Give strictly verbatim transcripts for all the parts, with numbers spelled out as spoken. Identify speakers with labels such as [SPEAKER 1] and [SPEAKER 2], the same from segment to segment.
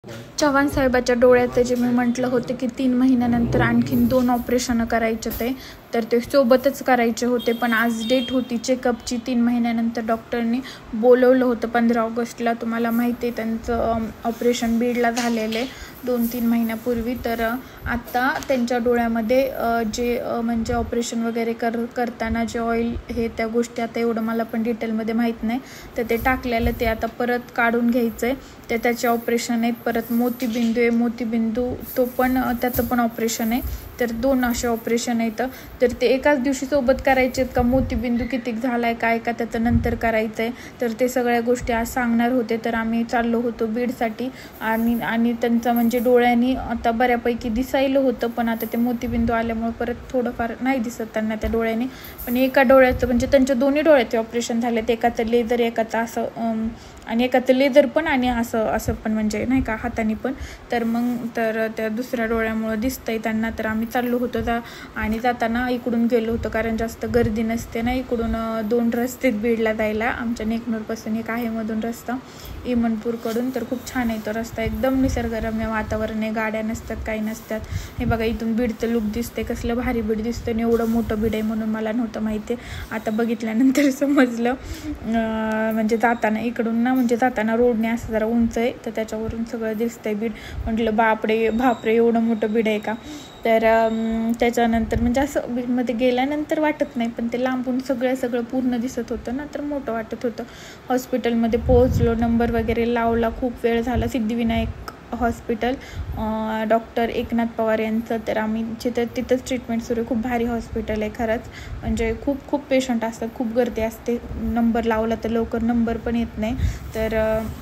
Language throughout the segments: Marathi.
[SPEAKER 1] चव्हाण साहेबाच्या डोळ्याचं जे मी म्हटलं होतं की तीन महिन्यानंतर आणखीन दोन ऑपरेशन करायचे ते तर ते सोबतच करायचे होते, पण आज डेट होती चेकअपची. तीन महिन्यानंतर डॉक्टरनी बोलवलं होतं पंधरा ऑगस्टला. तुम्हाला माहिती आहे त्यांचं ऑपरेशन बीडला झालेलं आहे दोन तीन महिन्यापूर्वी. तर आत्ता त्यांच्या डोळ्यामध्ये जे म्हणजे ऑपरेशन वगैरे कर करताना जे ऑइल हे त्या गोष्टी, आता एवढं मला पण डिटेलमध्ये माहीत नाही, तर ते टाकलेलं ते आता परत काढून घ्यायचं आहे. तर त्याचे ऑपरेशन आहेत. परत मोतीबिंदू आहे, मोतीबिंदू तो पण त्याचं पण ऑपरेशन आहे. तर दोन असे ऑपरेशन आहेत. तर ते एकाच दिवशी सोबत करायचे आहेत का, मोतीबिंदू किती झाला आहे काय का त्याचं नंतर करायचं आहे, तर ते सगळ्या गोष्टी आज सांगणार होते. तर आम्ही चाललो होतो बीडसाठी आणि आणि त्यांचं म्हणजे डोळ्यांनी आता बऱ्यापैकी दिसायलं होतं, पण आता ते मोतीबिंदू आल्यामुळे परत थोडंफार नाही दिसत त्यांना त्या डोळ्याने. पण एका डोळ्याचं म्हणजे त्यांच्या दोन्ही डोळ्याचे ऑपरेशन झाले, एकाचं लेझर एकाचं असं आणि एकाचं लेझर पण आणि असं असं पण म्हणजे नाही का हाताने पण. तर मग तर त्या दुसऱ्या डोळ्यामुळं दिसतंय त्यांना. तर आम्ही चाललो होतो जा आणि जाताना इकडून गेलो होतो कारण जास्त गर्दी नसते ना. इकडून दोन रस्ते बीडला जायला, आमच्या नेकनूरपासून एक आहे मधून रस्ता इमनपूरकडून. तर खूप छान आहे तो रस्ता, एकदम निसर्गरम्य वातावरण आहे, गाड्या नसतात काही नसतात. हे बघा इथून बीडचं लुक दिसते, कसलं भारी बीड दिसतं. आणि एवढं मोठं बीड आहे म्हणून मला नव्हतं माहिती, आता बघितल्यानंतर समजलं. म्हणजे जाताना इकडून ना म्हणजे जाताना रोडने असं जरा उंच आहे, तर त्याच्यावरून सगळं दिसतंय बीड. म्हटलं बापरे बापरे एवढं मोठं बीड आहे का. तर त्याच्यानंतर म्हणजे असं बीडमध्ये गेल्यानंतर वाटत नाही, पण ते लांबून सगळं सगळं पूर्ण दिसत होतं ना, तर मोठं वाटत होतं. हॉस्पिटलमध्ये पोहोचलो, नंबर वगैरे लावला, खूप वेळ झाला. सिद्धिविनायक हॉस्पिटल, डॉक्टर एकनाथ पवार यांचं. तर आम्ही जिथं तिथंच ट्रीटमेंट सुरू आहे. खूप भारी हॉस्पिटल आहे खरंच, म्हणजे खूप खूप पेशंट असतात, खूप गर्दी असते. नंबर लावला तर लवकर नंबर पण येत नाही. तर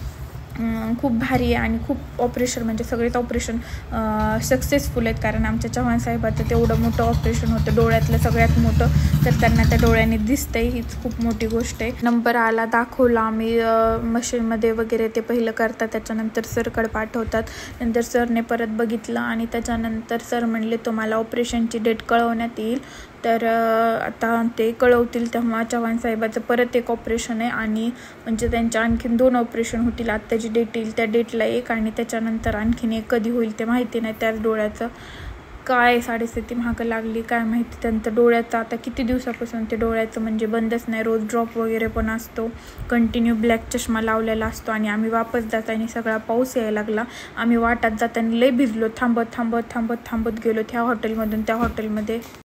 [SPEAKER 1] खूप भारी आहे आणि खूप ऑपरेशन म्हणजे सगळेच ऑपरेशन सक्सेसफुल आहेत, कारण आमच्या चव्हाण साहेबाचं तेवढं मोठं ऑपरेशन होतं, डोळ्यातलं सगळ्यात मोठं. तर त्यांना त्या डोळ्याने दिसतंय, हीच खूप मोठी गोष्ट आहे. नंबर आला, दाखवला आम्ही मशीनमध्ये वगैरे, ते पहिलं करतात त्याच्यानंतर सरकडे पाठवतात. नंतर सरने परत बघितलं आणि त्याच्यानंतर सर म्हणले तुम्हाला ऑपरेशनची डेट कळवण्यात येईल. तर आता ते कळवतील तेव्हा चव्हाण साहेबाचं परत एक ऑपरेशन आहे आणि म्हणजे त्यांच्या आणखीन दोन ऑपरेशन होतील. आत्ताची डेट येईल त्या डेटला एक आणि त्याच्यानंतर आणखीन एक कधी होईल ते माहिती नाही. त्याच डोळ्याचं काय साडेस्थिती महाग लागली काय माहिती. त्यांचं डोळ्याचं आता किती दिवसापासून ते डोळ्याचं म्हणजे बंदच नाही, रोज ड्रॉप वगैरे पण असतो, कंटिन्यू ब्लॅक चष्मा लावलेला असतो. आणि आम्ही वापस जाताना सगळा पाऊस यायला लागला, आम्ही वाटात जाताना लय भिजलो, थांबत थांबत थांबत थांबत गेलो त्या हॉटेलमधून त्या हॉटेलमध्ये.